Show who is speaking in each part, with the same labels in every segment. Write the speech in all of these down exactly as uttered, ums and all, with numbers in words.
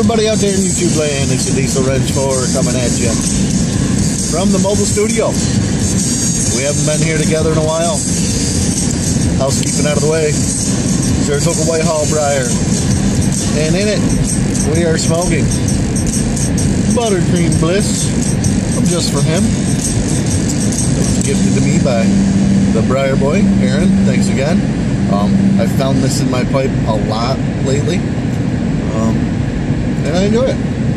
Speaker 1: Everybody out there in YouTube land, it's a Diesel Wrench four coming at you from the mobile studio. We haven't been here together in a while. Housekeeping out of the way. Saratoga Whitehall Briar. And in it, we are smoking Buttercream Bliss from Just For Him. It was gifted to me by the Briar Boy, Aaron. Thanks again. Um, I've found this in my pipe a lot lately. Um, and I enjoy it.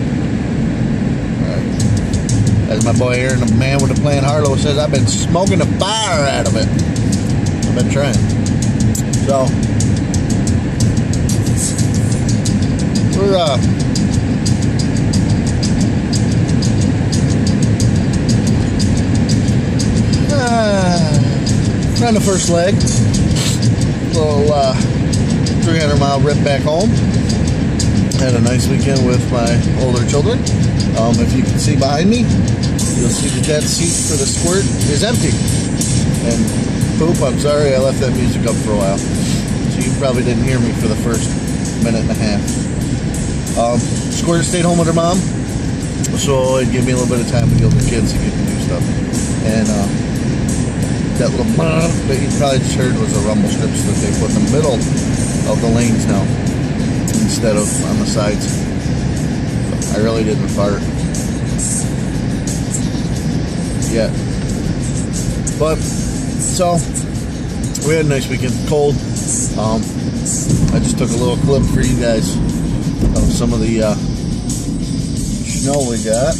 Speaker 1: Alright. As my boy Aaron, the man with the plan Harlow, says, I've been smoking the fire out of it. I've been trying. So, we're, uh, uh, on the first leg. Little, uh, three hundred mile rip back home. Had a nice weekend with my older children. Um, if you can see behind me, you'll see that that seat for the squirt is empty. And poop, I'm sorry, I left that music up for a while. So you probably didn't hear me for the first minute and a half. Um, Squirt stayed home with her mom, so it gave me a little bit of time to get the kids to get to do stuff. And uh, that little that you probably just heard was the rumble strips that they put in the middle of the lanes now, instead of on the sides. I really didn't fart yet. But, so, we had a nice weekend. Cold. Um, I just took a little clip for you guys of some of the uh, snow we got.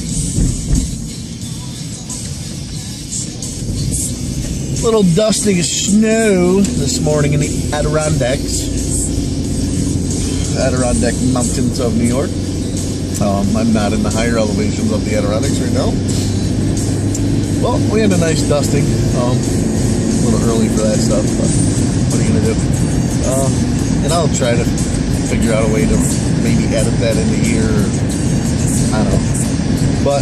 Speaker 1: Little dusting of snow this morning in the Adirondacks. Adirondack Mountains of New York. Um, I'm not in the higher elevations of the Adirondacks right now. Well, we had a nice dusting. Um, a little early for that stuff, but what are you gonna do? Uh, and I'll try to figure out a way to maybe edit that in the year. Or, I don't know. But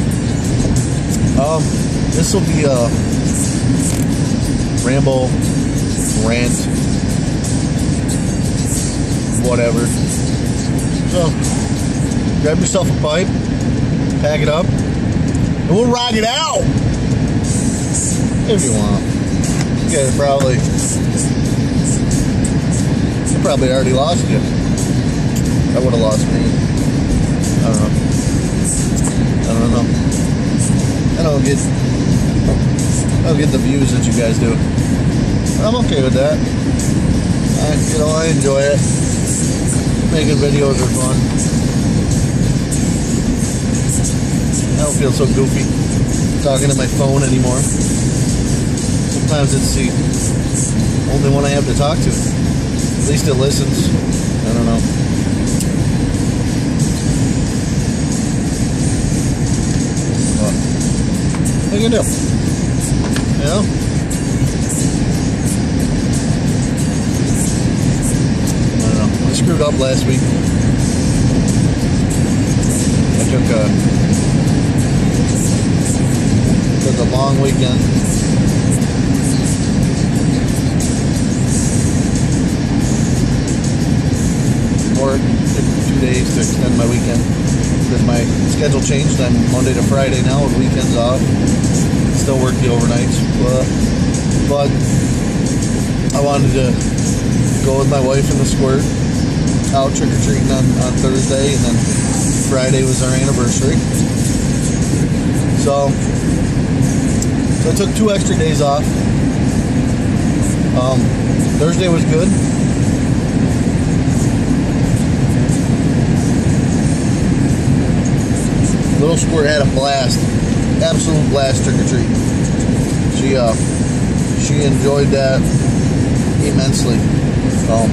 Speaker 1: um, this will be a ramble, rant, whatever. So, grab yourself a pipe, pack it up, and we'll rock it out! If you want. You guys probably, I probably already lost you. I would have lost me. I don't know. I don't know. I don't get, I don't get the views that you guys do. I'm okay with that. I, you know, I enjoy it. Making videos are fun. I don't feel so goofy talking to my phone anymore. Sometimes it's the only one I have to talk to. At least it listens. I don't know. What? What can you do? You know? I don't know. I screwed up last week. I took a took a long weekend. Work, took two days to extend my weekend. Because my schedule changed. I'm Monday to Friday now with weekends off. Still work the overnights. But, but I wanted to go with my wife and the Squirt out trick-or-treating on, on Thursday, and then Friday was our anniversary. So, so I took two extra days off. Um, Thursday was good. Little Squirt had a blast, absolute blast trick-or-treat. She uh, she enjoyed that immensely. Um,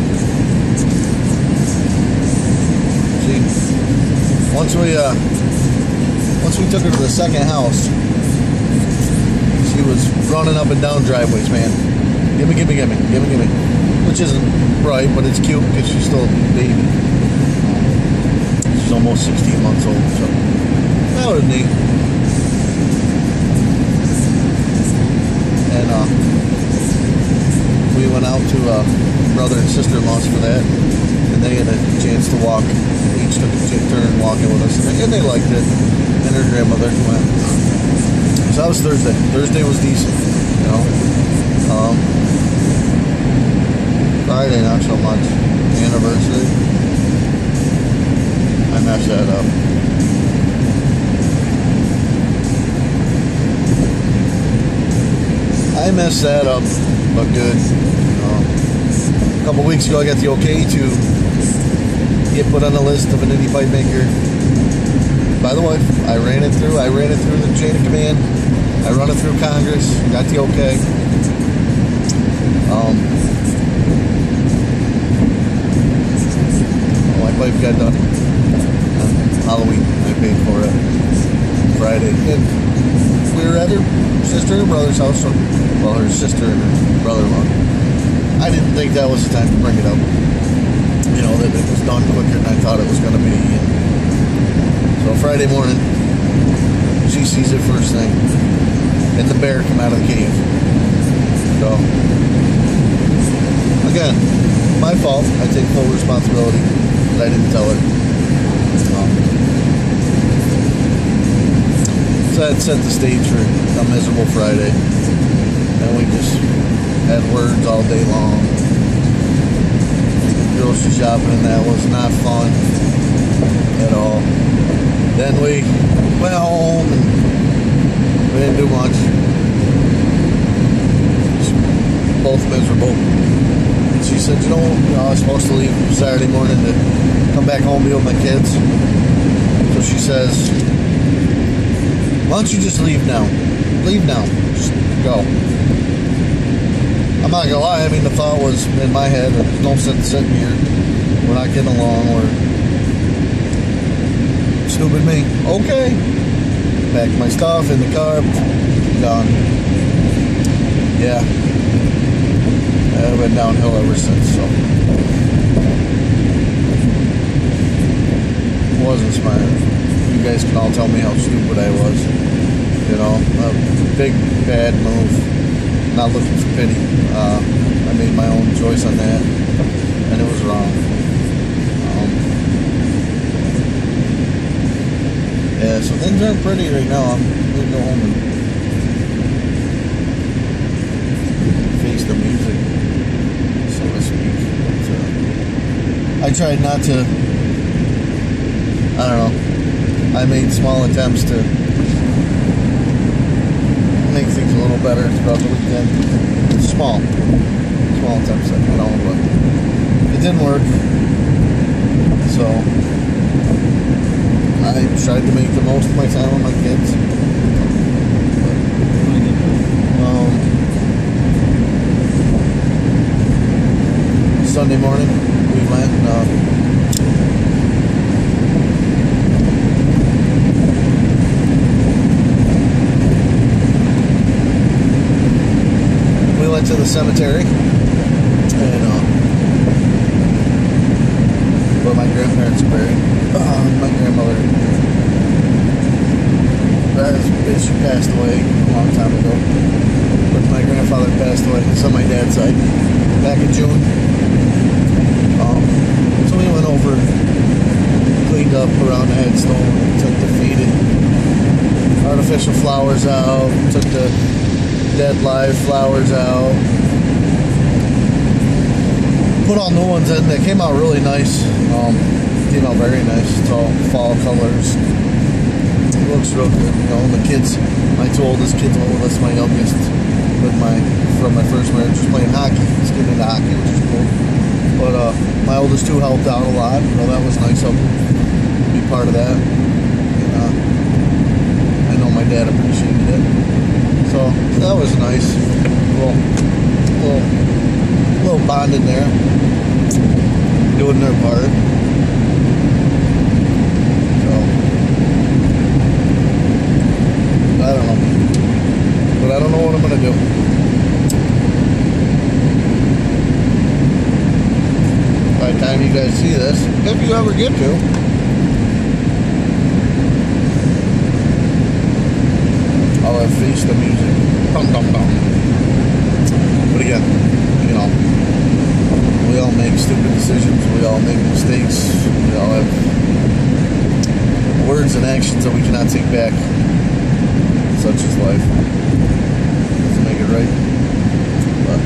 Speaker 1: she once we uh, once we took her to the second house, she was running up and down driveways, man. Gimme, gimme, gimme, gimme, gimme. Which isn't right, but it's cute because she's still a baby. She's almost sixteen months old, so. That was neat. And uh, we went out to uh, brother and sister-in-law's for that, and they had a chance to walk each dogs took a turn walking with us, and they liked it. And her grandmother went. So that was Thursday. Thursday was decent, you know. Um, Friday, not so much. Anniversary. I messed that up. I messed that up, but good. Uh, a couple weeks ago, I got the okay to get put on the list of an indie pipe maker. By the way, I ran it through. I ran it through the chain of command. I run it through Congress. Got the okay. Um, my pipe got done on Halloween. I paid for it Friday. And we were at her sister and brother's house. So, well, her sister and her brother-in-law. I didn't think that was the time to bring it up. You know, that it was done quicker than I thought it was going to be. And so Friday morning, she sees it first thing. And the bear come out of the cave. So, again, my fault. I take full responsibility that I didn't tell her. Um, so that set the stage for a miserable Friday. And we just had words all day long. Grocery shopping, and that was not fun at all. Then we went home and we didn't do much. Just both miserable. And she said, you know, you know, I was supposed to leave Saturday morning to come back home and be with my kids. So she says, why don't you just leave now? Leave now. Just go. I'm not gonna lie, I mean, the thought was in my head, don't sit sitting here. We're not getting along. We're stupid me. Okay. Packed my stuff in the car. Gone. Yeah. I've been downhill ever since, so. Wasn't smart. You guys can all tell me how stupid I was. You know, a big, bad move. Not looking for pity. Uh, I made my own choice on that, and it was wrong. Um, yeah, so things aren't pretty right now. I'm going to go home and face the music, so to speak. But, uh, I tried not to, I don't know, I made small attempts to make things a little better throughout the weekend. Small. Small attempts, you know, but it didn't work. So I tried to make the most of my time with my kids. Um, Sunday morning, we went and uh, went to the cemetery and uh, where my grandparents are buried. Uh, my grandmother, uh, she passed away a long time ago, but my grandfather passed away. It's on my dad's side back in June. Um, so we went over, cleaned up around the headstone, took the faded artificial flowers out, took the dead live flowers out, put all new ones in. They came out really nice. Um, came out very nice. It's all fall colors. It looks real good. You know, the kids, my two oldest kids went with us. My youngest, with my from my first marriage, was playing hockey. He's getting into hockey, which is cool. But uh, my oldest two helped out a lot. You know, that was nice of them to be part of that. And, uh, I know my dad appreciated it. So that was nice. A little, little, little bond in there, doing their part. So I don't know, but I don't know what I'm gonna do. By the time you guys see this, if you ever get to. I'll have faced the music. Dum, dum, dum. But again, you know, we all make stupid decisions. We all make mistakes. We all have words and actions that we cannot take back. Such is life. Doesn't make it right. But,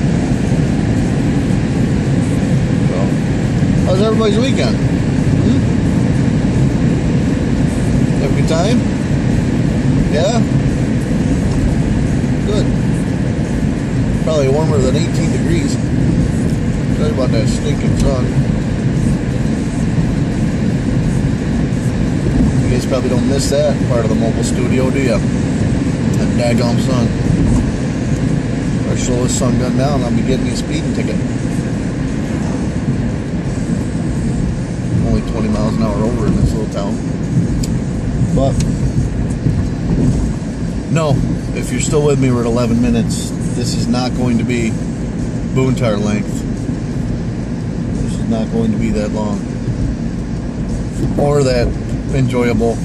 Speaker 1: well, how's everybody's weekend? Hmm? Have a good time? Yeah? Good. Probably warmer than eighteen degrees. Tell you about that stinking sun. You guys probably don't miss that part of the mobile studio, do you? That daggone sun. If I slow this sun gun down, I'll be getting me a speeding ticket. Only twenty miles an hour over in this little town. But, no, if you're still with me, we're at eleven minutes. This is not going to be Boontire length. This is not going to be that long. Or that enjoyable.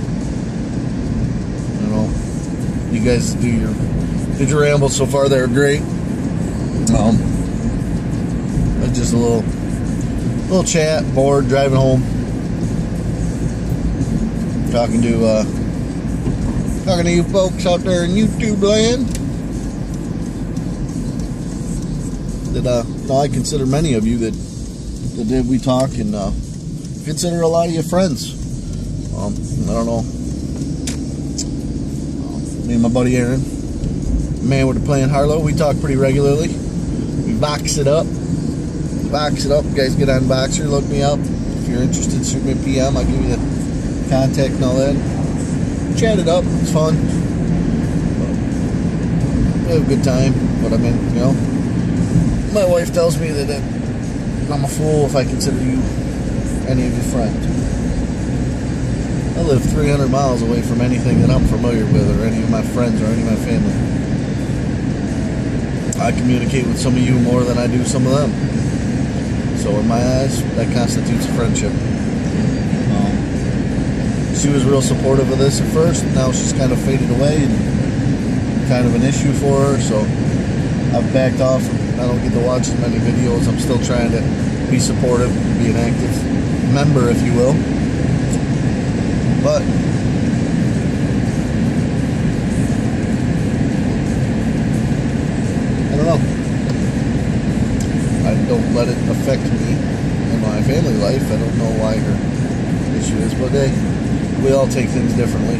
Speaker 1: You know, you guys do your did your rambles so far. They're great. Um, it's just a little little chat, bored, driving home, talking to uh, talking to you folks out there in YouTube land. That uh, you know, I consider many of you that that did we talk and uh, consider a lot of you friends. Um, I don't know. Uh, me and my buddy Aaron, man with the playing Harlow, we talk pretty regularly. We box it up. Box it up. You guys get on Boxer, look me up. If you're interested, shoot me a P M. I'll give you the contact and all that. Chat it up. It's fun. We have a good time. But I mean, you know, my wife tells me that I'm a fool if I consider you any of your friends. I live three hundred miles away from anything that I'm familiar with or any of my friends or any of my family. I communicate with some of you more than I do some of them. So in my eyes, that constitutes a friendship. Um, she was real supportive of this at first. Now she's kind of faded away and kind of an issue for her. So I've backed off. I don't get to watch as many videos. I'm still trying to be supportive, be an active member, if you will. But I don't know. I don't let it affect me in my family life. I don't know why her issue is, but hey, we all take things differently.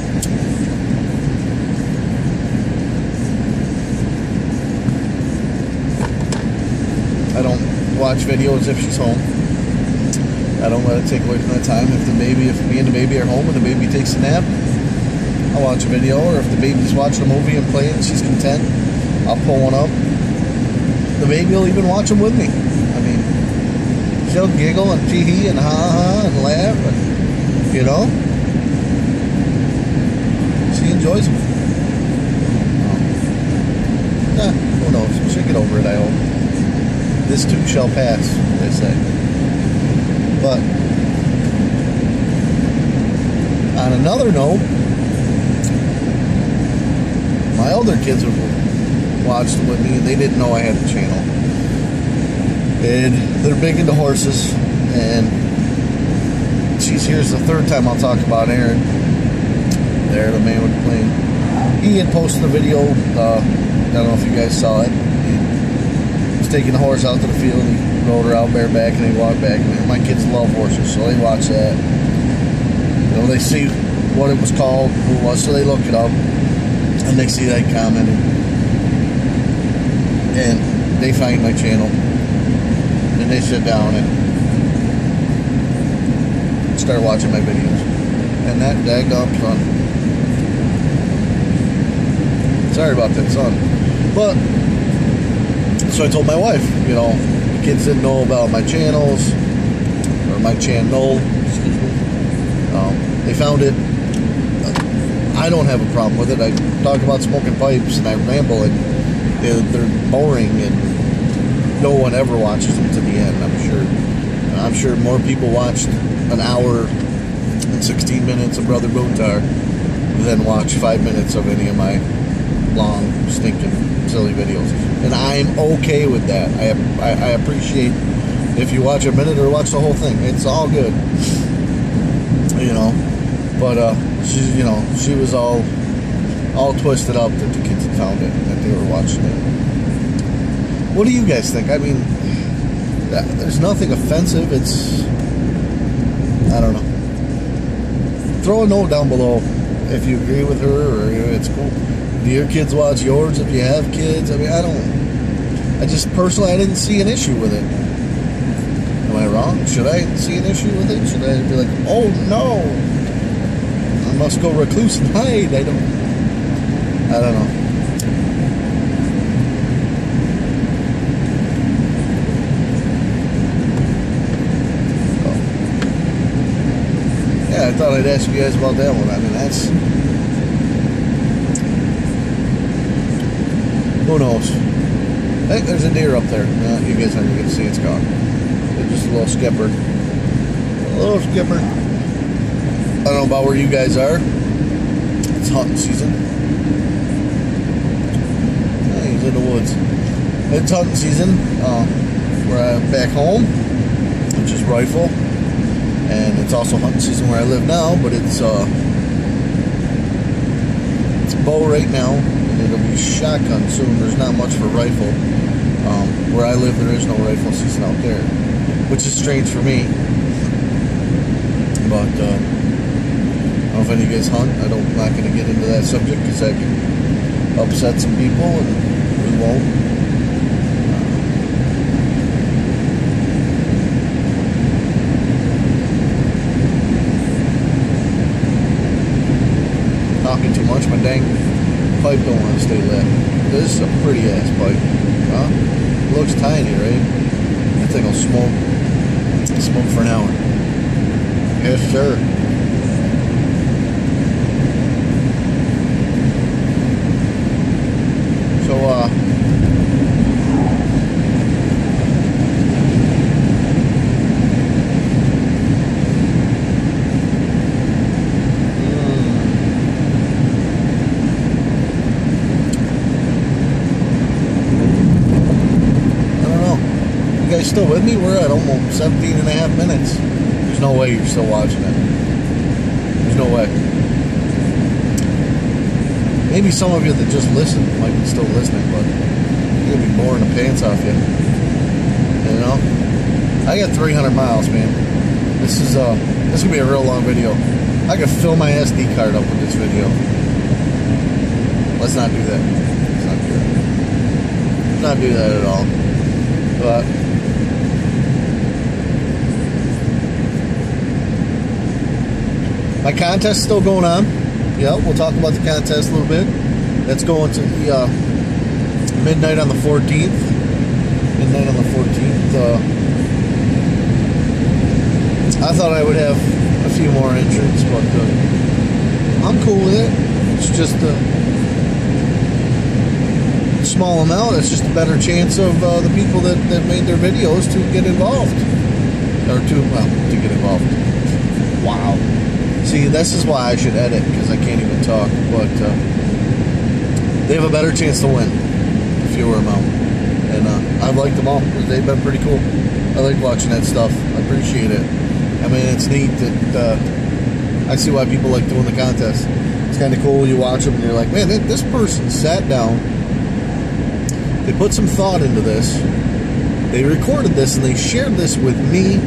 Speaker 1: I don't watch videos if she's home. I don't let it take away from that time. If the baby, if me and the baby are home and the baby takes a nap, I'll watch a video. Or if the baby's watching a movie and playing and she's content, I'll pull one up. The baby will even watch them with me. I mean, she'll giggle and tee-hee and ha-ha and laugh, and, you know, she enjoys them. Um, eh, who knows? She'll get over it, I hope. This too shall pass, they say. But on another note, my older kids have watched with me and they didn't know I had a channel. And they're big into horses. And geez, here's the third time I'll talk about Aaron. There, the man with the plane. He had posted a video. Uh, I don't know if you guys saw it. He was taking the horse out to the field. He rode her out bareback and he walked back. And my kids love horses, so they watch that. You know, they see what it was called, who it was, so they look it up. And they see that comment. And they find my channel. And they sit down and start watching my videos. And that daggone son. Sorry about that, son. But, so I told my wife, you know, the kids didn't know about my channels, or my channel, excuse me. Um, they found it. I don't have a problem with it. I talk about smoking pipes and I ramble and they're, they're boring and no one ever watches them to the end, I'm sure. I'm sure more people watched an hour and sixteen minutes of Brother Boontire than watch five minutes of any of my long, stinking, silly videos. And I'm okay with that. I, I, I appreciate if you watch a minute or watch the whole thing. It's all good. you know. But uh, she, you know, she was all all twisted up that the kids had found it and that they were watching it. What do you guys think? I mean, there's nothing offensive. It's, I don't know. Throw a note down below if you agree with her or you know, it's cool. Do your kids watch yours if you have kids? I mean, I don't. I just personally, I didn't see an issue with it. Am I wrong? Should I see an issue with it? Should I be like, oh no, I must go recluse and hide? I don't. I don't know. Oh. Yeah, I thought I'd ask you guys about that one. I mean, that's. Who knows? Hey, there's a deer up there. No, you guys aren't going to see it's gone. It's just a little skipper. A little skipper. I don't know about where you guys are. It's hunting season. Yeah, he's in the woods. It's hunting season. Uh, where I'm back home, which is rifle. And it's also hunting season where I live now, but it's uh, it's bow right now. It'll be shotgun soon. There's not much for rifle. Um, where I live, there is no rifle season out there, which is strange for me. But uh, I don't know if any of you guys hunt. I don't. I'm not going to get into that subject because that can upset some people, and we won't. Uh, talking too much, my dang pipe don't want to stay lit. This is a pretty ass pipe. Huh? It looks tiny, right? That thing will smoke. Smoke for an hour. Yes, sir. So, uh... still with me? We're at almost seventeen and a half minutes. There's no way you're still watching it. There's no way. Maybe some of you that just listen might be still listening, but you're gonna be boring the pants off you. You know? I got three hundred miles, man. This is uh this is gonna be a real long video. I could fill my S D card up with this video. Let's not do that. Let's not do that. Let's not do that at all. But my contest is still going on. Yeah, we'll talk about the contest a little bit. That's going to the uh, midnight on the fourteenth. Midnight on the fourteenth. Uh, I thought I would have a few more entrants, but uh, I'm cool with it. It's just a small amount. It's just a better chance of uh, the people that, that made their videos to get involved. Or to, well, to get involved. Wow. See, this is why I should edit, because I can't even talk, but uh, they have a better chance to win, the fewer amount. And uh, I've liked them all. They've been pretty cool. I like watching that stuff. I appreciate it. I mean, it's neat that uh, I see why people like doing the contest. It's kind of cool. You watch them and you're like, man, this person sat down. They put some thought into this. They recorded this and they shared this with me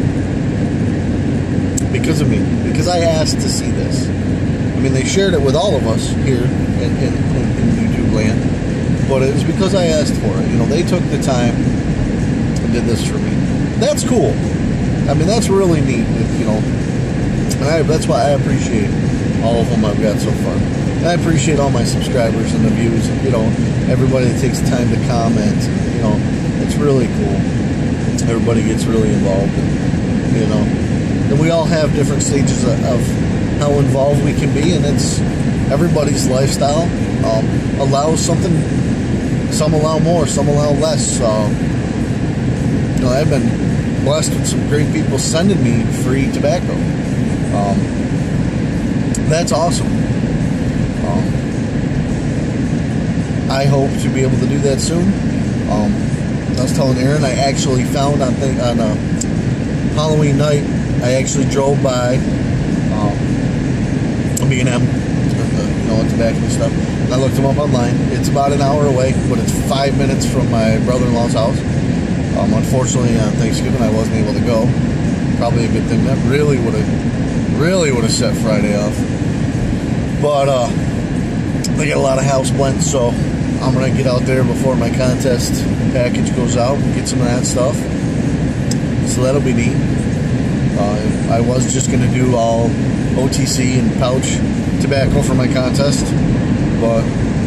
Speaker 1: because of me. Because I asked to see this. I mean, they shared it with all of us here in, in, in YouTube land. But it was because I asked for it. You know, they took the time and did this for me. That's cool. I mean, that's really neat, you know. And I, that's why I appreciate all of them I've got so far. And I appreciate all my subscribers and the views, and, you know, everybody that takes the time to comment. You know, it's really cool. Everybody gets really involved, and, you know. And we all have different stages of, of how involved we can be, and it's everybody's lifestyle um, allows something. Some allow more, some allow less. Uh, you know, I've been blessed with some great people sending me free tobacco. Um, that's awesome. Um, I hope to be able to do that soon. Um, I was telling Aaron, I actually found on, th on uh, Halloween night, I actually drove by um, B and M, you know, at the back and stuff. And I looked them up online. It's about an hour away, but it's five minutes from my brother-in-law's house. Um, unfortunately, on Thanksgiving, I wasn't able to go. Probably a good thing. That really would have, really would have set Friday off. But uh, they got a lot of house blends, so I'm gonna get out there before my contest package goes out and get some of that stuff. So that'll be neat. Uh, I was just gonna do all O T C and pouch tobacco for my contest, but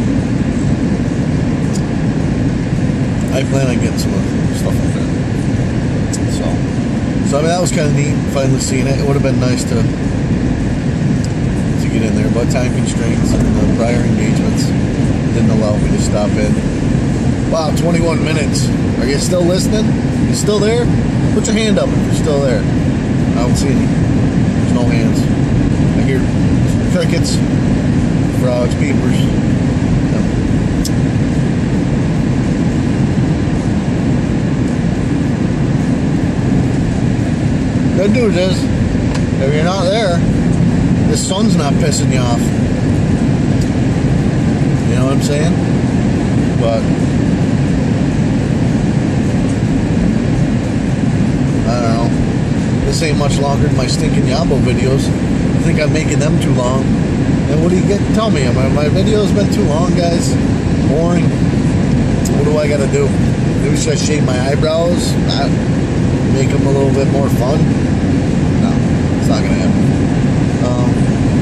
Speaker 1: I plan on getting some stuff like that. So, so I mean, that was kind of neat, finally seeing it. It would have been nice to to get in there, but time constraints and the prior engagements didn't allow me to stop in. Wow, twenty-one minutes. Are you still listening? You still there? Put your hand up if you're still there. I don't see any. There's no hands. I hear crickets, frogs, beavers. Yep. Good news is, if you're not there, the sun's not pissing you off. You know what I'm saying? But I don't know. This ain't much longer than my stinking Yabo videos. I think I'm making them too long. And what do you get? Tell me, my, my videos been too long, guys? Boring. What do I gotta do? Maybe should I shave my eyebrows? Not make them a little bit more fun? No, it's not gonna happen. Um,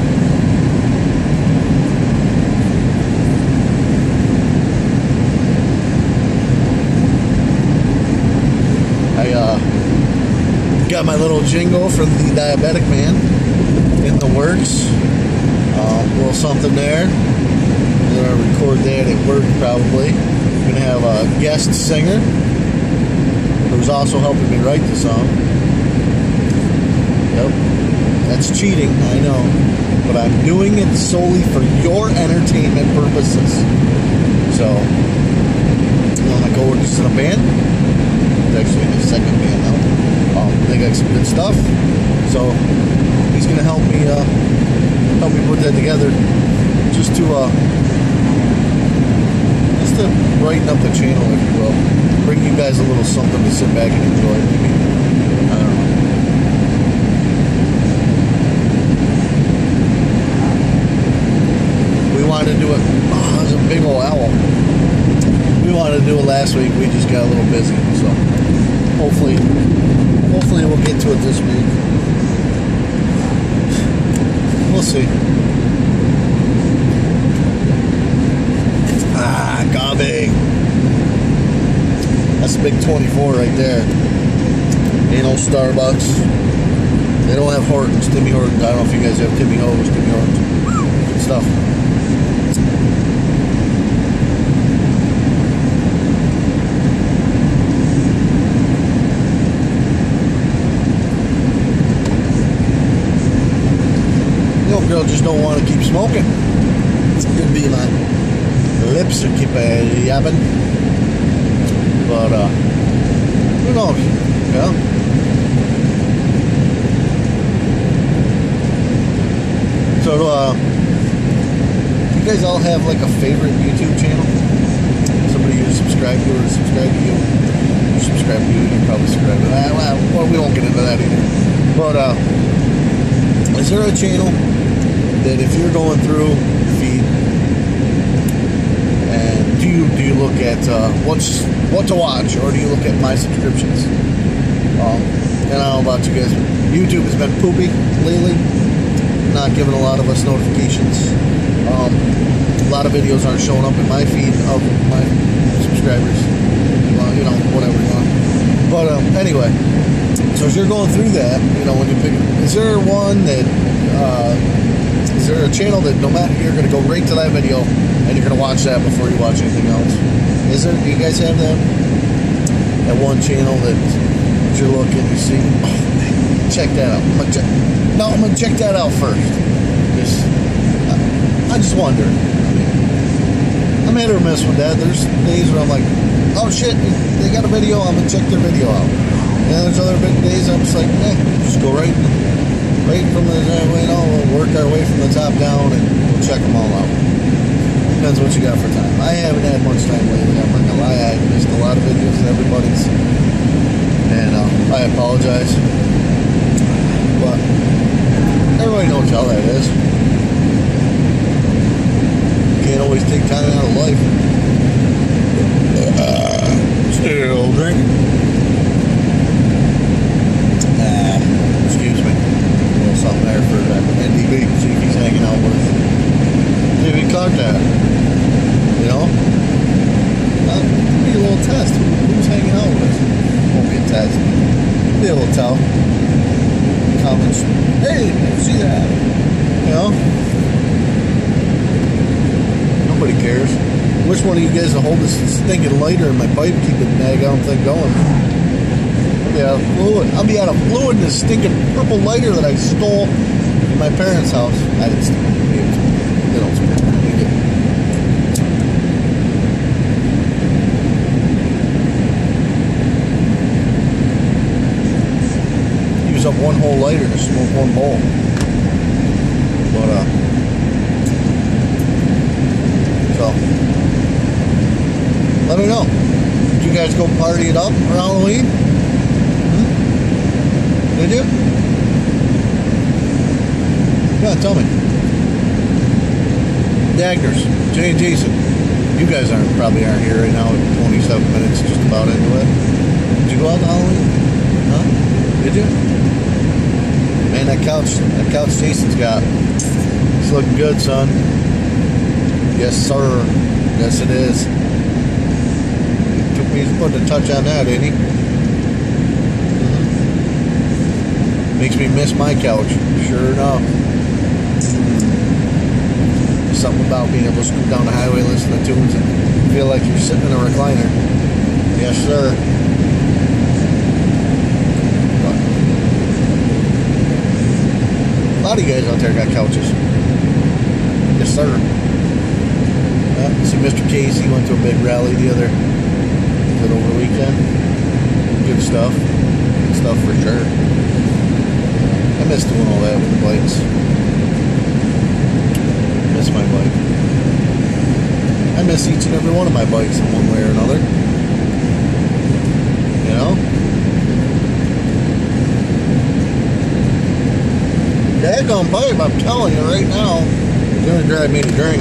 Speaker 1: I uh, got my little jingle from the Diabetic Man in the works. Uh, a little something there. I'm gonna record that at work probably. I'm gonna have a guest singer who's also helping me write the song. Yep, that's cheating, I know, but I'm doing it solely for your entertainment purposes. So, one of my coworkers in a band. It's actually in his second band now. Um, they got some good stuff, so he's gonna help me uh, help me put that together, just to uh, just to brighten up the channel, if you will, bring you guys a little something to sit back and enjoy. Maybe I don't know. We wanted to do it. Oh, there's a big old owl. We wanted to do it last week. We just got a little busy, so hopefully, hopefully we'll get to it this week. We'll see. Ah, Gabe. That's a big twenty-four right there. Ain't no Starbucks. They don't have Hortons, Timmy Hortons. I don't know if you guys have Timmy Ho's, Timmy Hortons. Good stuff. Girl just don't want to keep smoking. It could be my lips are keep uh, yapping, but uh, who knows? Yeah. So, uh, you guys all have like a favorite YouTube channel? Somebody you subscribe to or subscribe to you? You subscribe to you, you probably subscribe to that. Well, we won't get into that either. But uh, is there a channel that if you're going through feed and do you do you look at uh, what's what to watch, or do you look at my subscriptions? Um, and I don't know about you guys, but YouTube has been poopy lately, not giving a lot of us notifications. Um, a lot of videos aren't showing up in my feed of my subscribers. Well, you know, whatever you want. But um, anyway, so as you're going through that, you know, when you pick, is there one that uh, is there a channel that no matter, you're going to go right to that video and you're going to watch that before you watch anything else? Is there? Do you guys have that? That one channel that you're looking, you see, oh, check that out. I'm gonna check, no, I'm going to check that out first. Just, I, I just wonder. I mean, I'm hit or miss with that. There's days where I'm like, oh shit, they got a video, I'm going to check their video out. And there's other big days I'm just like, eh, just go right right from the, you know, we'll work our way from the top down and we'll check them all out. Depends what you got for time. I haven't had much time lately, I'm not gonna lie. I missed a lot of videos of everybody's, and uh, I apologize. But everybody knows how that is. You can't always take time out of life. Uh, still drinking. Ah, excuse me. A little something there for that N D B. See if he's hanging out with us. See if he caught that. You know? Uh, be a little test. Who's hanging out with us? Won't be a test. Be a little tell. Comments. Hey, see that? You know? Nobody cares. Which one of you guys will hold this stinking lighter in my pipe, keep the daggone thing going? I'll be out of fluid. I'll be out of fluid in this stinking purple lighter that I stole in my parents' house. I didn't steal it. They don't steal it. They did. Use up one whole lighter to smoke one bowl. But, uh, so. Let me know. Did you guys go party it up for Halloween? Hmm? Did you? Yeah, tell me. Dagners, Jay and Jason. You guys aren't probably aren't here right now. twenty-seven minutes, just about into it. Did you go out to Halloween? Huh? Did you? Man, that couch, that couch Jason's got. It's looking good, son. Yes, sir. Yes, it is. He's putting a touch on that, ain't he? Mm-hmm. Makes me miss my couch. Sure enough. There's something about being able to scoot down the highway, listen to tunes, and feel like you're sitting in a recliner. Yes, sir. A lot of you guys out there got couches. Yes, sir. Yeah, see, Mister Casey went to a big rally the other over the weekend. Good stuff. Good stuff for sure. I miss doing all that with the bikes. I miss my bike. I miss each and every one of my bikes in one way or another. You know? Daggone pipe, I'm telling you right now, it's gonna drive me to drink.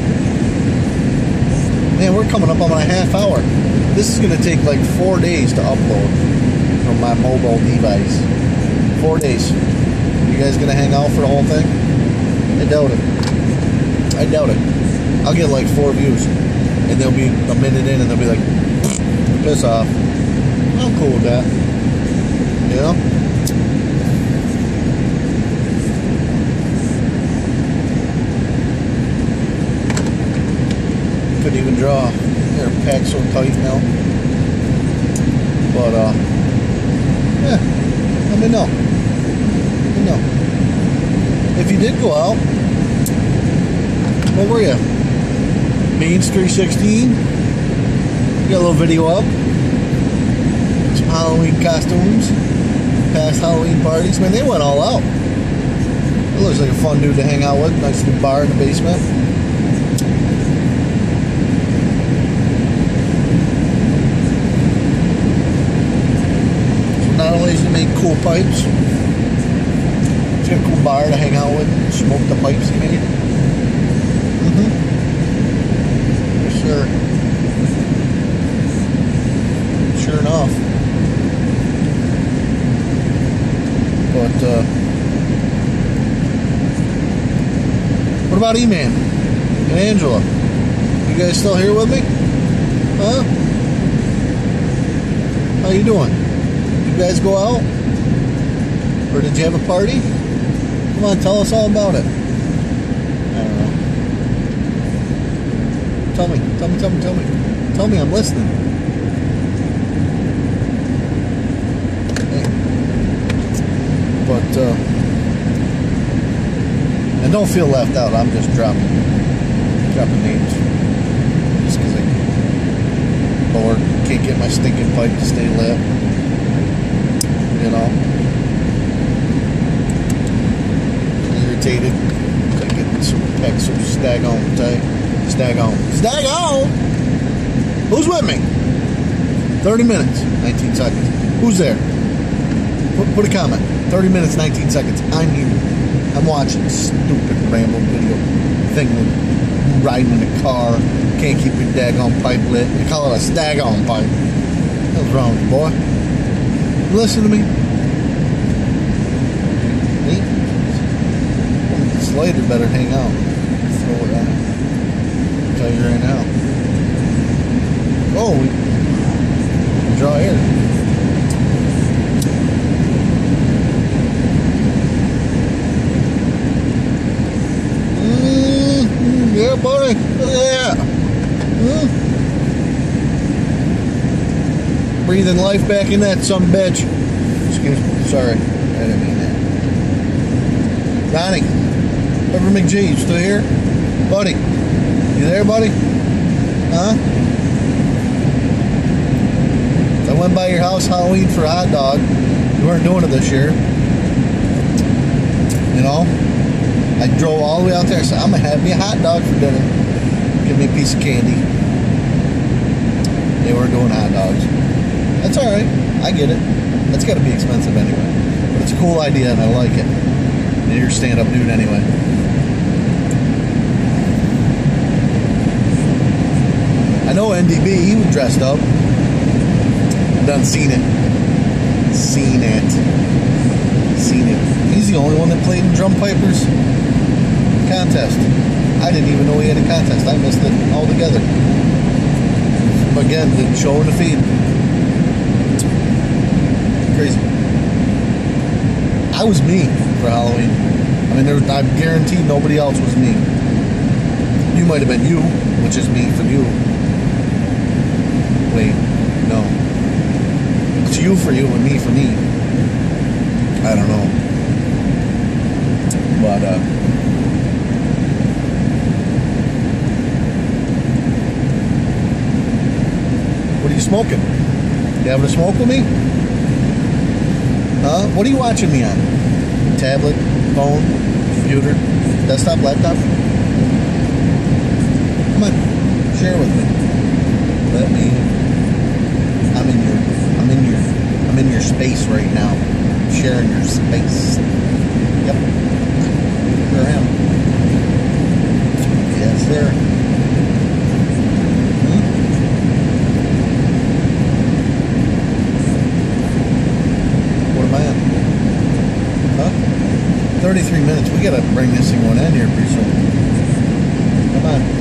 Speaker 1: Man, we're coming up on a half hour. This is going to take like four days to upload from my mobile device. Four days. You guys going to hang out for the whole thing? I doubt it. I doubt it. I'll get like four views. And they'll be a minute in and they'll be like, piss off. I'm cool with that. You know? Couldn't even draw. They're packed so tight now. But, uh, yeah, let me know. Let me know. If you did go out, where were you? Beans three sixteen. Got a little video up. Some Halloween costumes. Past Halloween parties. Man, they went all out. It looks like a fun dude to hang out with. Nice little bar in the basement. Not only does he make cool pipes, he's got a cool bar to hang out with and smoke the pipes he made. Mm-hmm. For sure. Sure enough. But, uh, what about E-Man and Angela? You guys still here with me? Huh? How you doing? You guys go out? Or did you have a party? Come on, tell us all about it. I don't know. Tell me, tell me, tell me, tell me. Tell me, I'm listening. Hey. But, uh, and don't feel left out. I'm just dropping, dropping names. Just because I'm bored. Can't get my stinking pipe to stay lit. You know? irritated. I get some pecs so stag on tight. Stag on. Stag on! Who's with me? thirty minutes, nineteen seconds. Who's there? Put, put a comment. thirty minutes, nineteen seconds. I'm here. I'm watching this stupid ramble video thing with riding in a car. Can't keep your daggone pipe lit. They call it a stag-on pipe. What's wrong with you, boy? You listen to me? Me? This later better hang out. Throw it out. I'll tell you right now. Oh, we draw air. Mm, yeah, buddy. Yeah. Mm. Breathing life back in that some bitch. Excuse me. Sorry. I didn't mean that. Donnie. Reverend McGee, you still here? Buddy. You there, buddy? Huh? I went by your house Halloween for a hot dog. You weren't doing it this year. You know? I drove all the way out there and said, I'm going to have me a hot dog for dinner. Give me a piece of candy. They weren't doing hot dogs. That's alright. I get it. That's got to be expensive anyway. But it's a cool idea and I like it. And you're a stand-up dude anyway. I know N D B, he was dressed up. Done seen it. Seen it. Seen it. He's the only one that played in Drum Pipers contest. I didn't even know he had a contest. I missed it altogether. Again, the show and the feed. Crazy. I was me for Halloween. I mean, there, I guarantee nobody else was me. You might have been you, which is me for you. Wait, no. It's you for you and me for me. I don't know. But, uh... what are you smoking? You having a smoke with me? Huh? What are you watching me on? Tablet? Phone? Computer? Desktop? Laptop? Come on. Share with me. Let me... I'm in your... I'm in your... I'm in your space right now. Sharing your space. Yep. Sure am. Yes, sir. Hmm? What am I on? Huh? thirty-three minutes. We gotta bring this thing one end here pretty soon. Come on.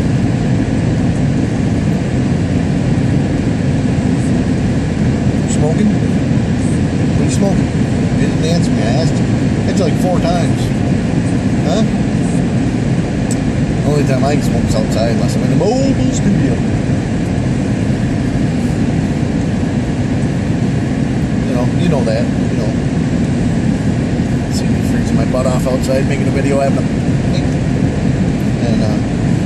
Speaker 1: Smoking? What are you smoking? You didn't answer me. I asked you. I asked you like four times. Huh? The only time I can smoke is outside unless I'm in the mobile studio. You know, you know that. You know. See me freezing my butt off outside making a video having a... And, uh...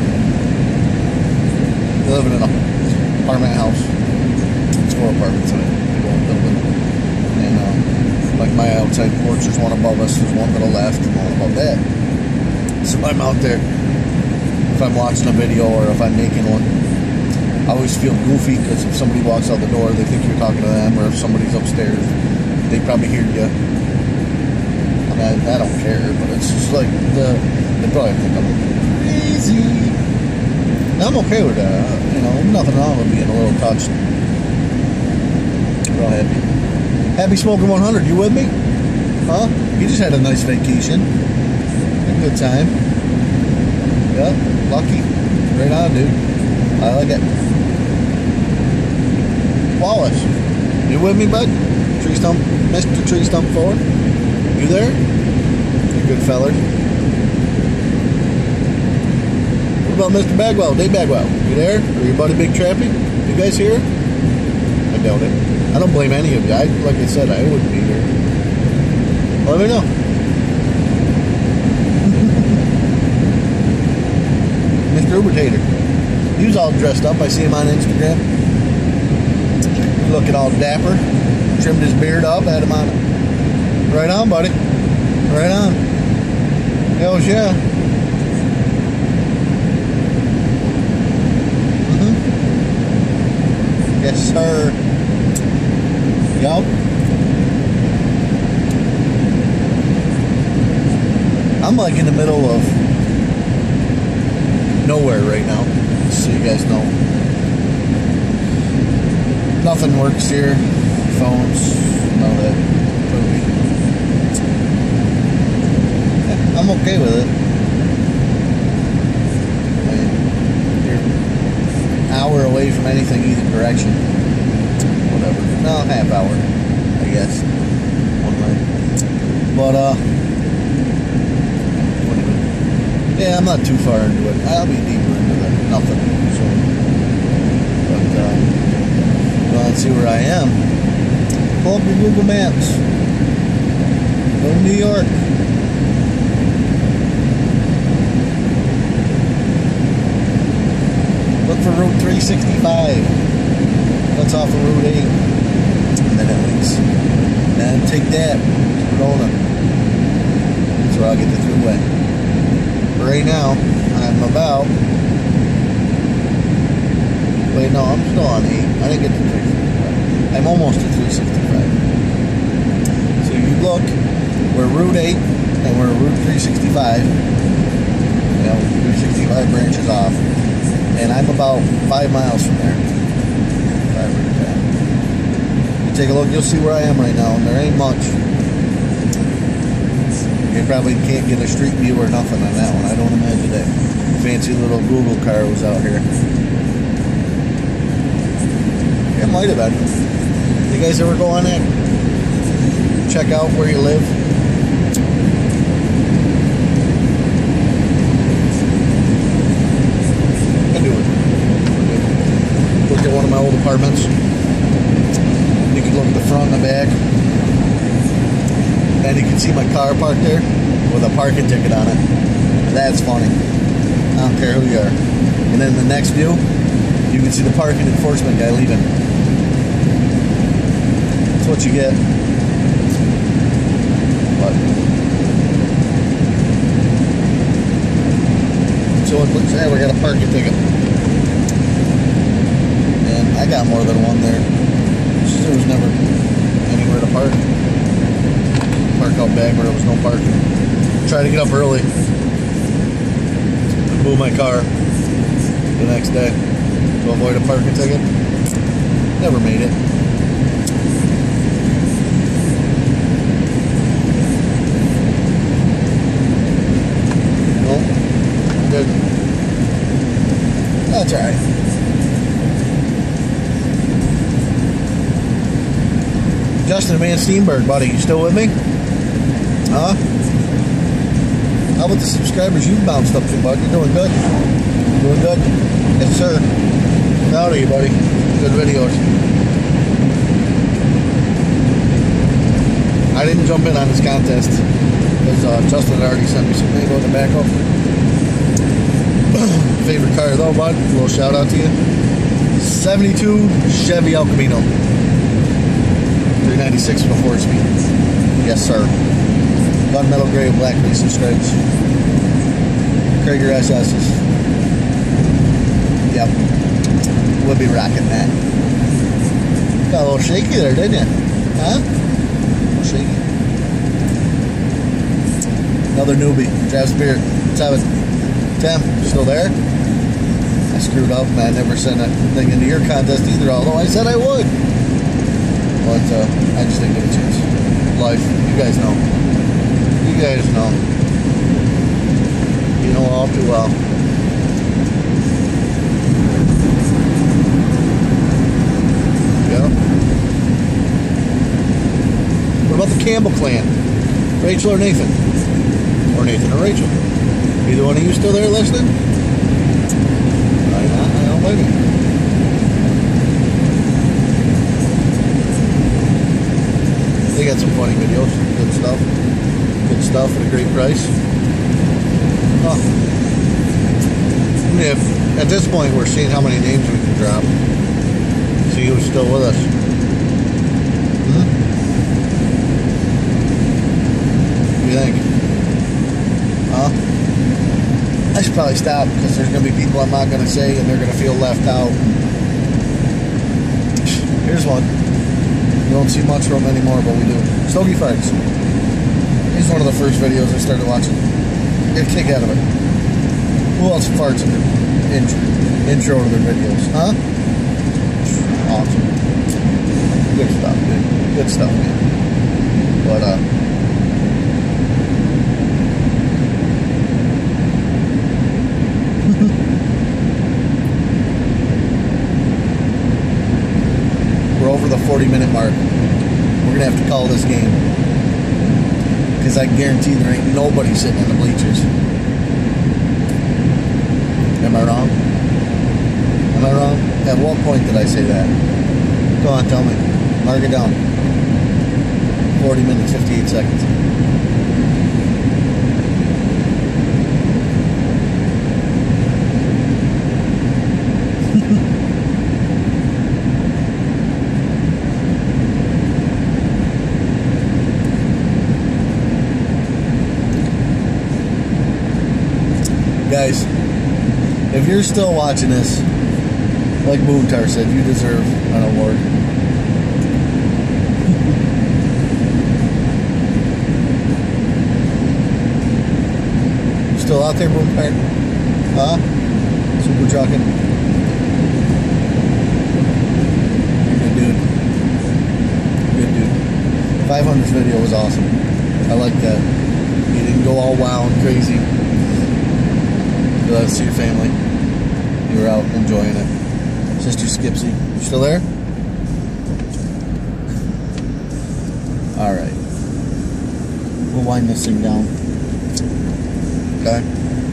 Speaker 1: living in an apartment house. It's four apartments in it. Building. And uh, like my outside porch, there's one above us, there's one to the left, and one above that. So I'm out there. If I'm watching a video or if I'm making one, I always feel goofy because if somebody walks out the door, they think you're talking to them, or if somebody's upstairs, they probably hear you. I mean, I, I don't care, but it's just like the they probably think I'm crazy. And I'm okay with that. You know, nothing wrong with being a little touched. Real happy. Happy Smoking one hundred, you with me? Huh? You just had a nice vacation. A good time. Yep, lucky. Right on, dude. I like it. Wallace, you with me, bud? Tree Stump, Mister Tree Stump four? You there? You good feller. What about Mister Bagwell, Dave Bagwell? You there? Or your buddy Big Trappy? You guys here? I doubt it. I don't blame any of you. I, like I said, I wouldn't be here. Let me know. Mister Ubertator. He was all dressed up. I see him on Instagram. Looking all dapper. Trimmed his beard up. Had him on. Right on, buddy. Right on. Hells yeah. Mm-hmm. Yes, sir. Yup. I'm like in the middle of nowhere right now, just so you guys know. Nothing works here. Phones, all that. I'm okay with it. I mean, you're an hour away from anything either direction. Whatever. No, half hour, I guess. One way. But, uh, yeah, I'm not too far into it. I'll be deeper into the nothing. So, but, uh, well, let's see where I am. Pull up your Google Maps. Go to New York. Look for Route three sixty-five. That's off of Route eight. And then it links. And then take that. Corona. That's where I'll get the throughway. Right now, I'm about. Wait, no, I'm still on eight. I didn't get to three sixty-five. I'm almost at three sixty-five. So you look, we're Route eight and we're Route three sixty-five. You know, three sixty-five branches off. And I'm about five miles from there. Five or ten. You take a look, you'll see where I am right now, and there ain't much. You probably can't get a street view or nothing on that one. I don't imagine that fancy little Google car was out here. It might have been. You guys ever go on that? Check out where you live? I do it. Look at one of my old apartments. You can look at the front and the back. And you can see my car parked there with a parking ticket on it. That's funny. I don't care who you are. And then the next view, you can see the parking enforcement guy leaving. That's what you get. But so it looks like we got a parking ticket. And I got more than one there. There was never anywhere to park. Park out back where there was no parking. Try to get up early. Move my car the next day to avoid a parking ticket. Never made it. Nope. Good. That's alright. Justin Van Steenberg, buddy, you still with me? Huh? How about the subscribers you bounced up to, bud? You doing good? Doing good? Yes, sir. Proud of you, buddy. Good videos. I didn't jump in on this contest because uh, Justin had already sent me some info in the back up. Favorite car though, bud? A little shout out to you. seventy-two Chevy El Camino. three ninety-six with a four speed. Yes, sir. Gunmetal gray, black racing stripes. Krager S S's. Yep. We'll be rocking that. Got a little shaky there, didn't you? Huh? A little shaky. Another newbie. Trav Spirit. Seven. Tim, still there? I screwed up, man. I never sent a thing into your contest either, although I said I would. But uh, I just didn't get a chance. Life. You guys know. You guys know. You know all too well. Yeah. What about the Campbell clan? Rachel or Nathan? Or Nathan or Rachel? Either one of you still there listening? I, I don't blame you. They got some funny videos, good stuff. Good stuff at a great price. Huh. Yeah, at this point, we're seeing how many names we can drop. See who's still with us. Hmm? What do you think? Huh? I should probably stop because there's going to be people I'm not going to say and they're going to feel left out. Here's one. We don't see much from them anymore, but we do. Stogie Farts. He's one of the first videos I started watching. Get a kick out of it. Who else farts in their intro, intro to their videos? Huh? Awesome. Good stuff, dude. Good stuff, man. But, uh... we're over the forty minute mark. We're gonna have to call this game. Because I guarantee there ain't nobody sitting in the bleachers. Am I wrong? Am I wrong? At what point did I say that? Go on, tell me. Mark it down. forty minutes, fifty-eight seconds. Guys, if you're still watching this, like Moontar said, you deserve an award. You still out there, Moontar? Huh? Super trucking? Good dude. Good dude. five hundredth video was awesome. I like that. You didn't go all wild and crazy. Glad to see your family. You were out enjoying it. Sister Skipsy, you still there? Alright. We'll wind this thing down. Okay?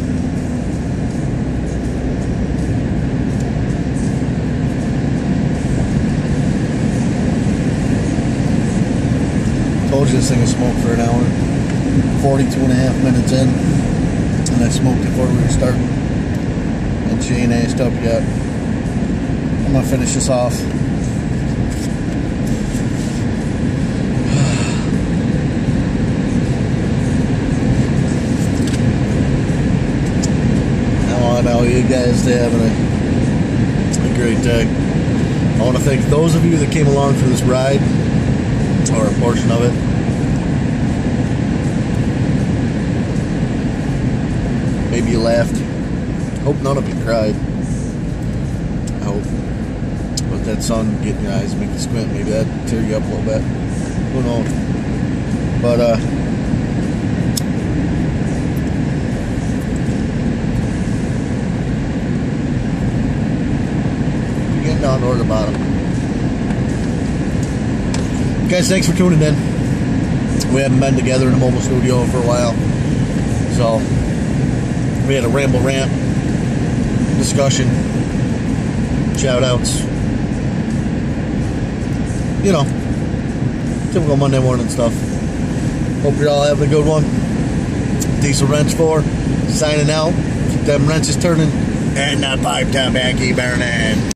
Speaker 1: Told you this thing was smoked for an hour. forty-two and a half minutes in. And I smoked it before we were starting. And she ain't assed up yet. I'm gonna finish this off. I want all you guys to having a, a great day. I want to thank those of you that came along for this ride, or a portion of it. Maybe you laughed. Hope none of you cried. I hope. Let that sun get in your eyes, make you squint. Maybe that'd tear you up a little bit. Who knows? But, uh... you're getting down toward the bottom. Guys, thanks for tuning in. We haven't been together in a mobile studio for a while. So... we had a ramble rant, discussion, shout outs, you know, typical Monday morning stuff. Hope you're all having a good one. Diesel Wrench four, signing out. Keep them wrenches turning and that five ton backy burning.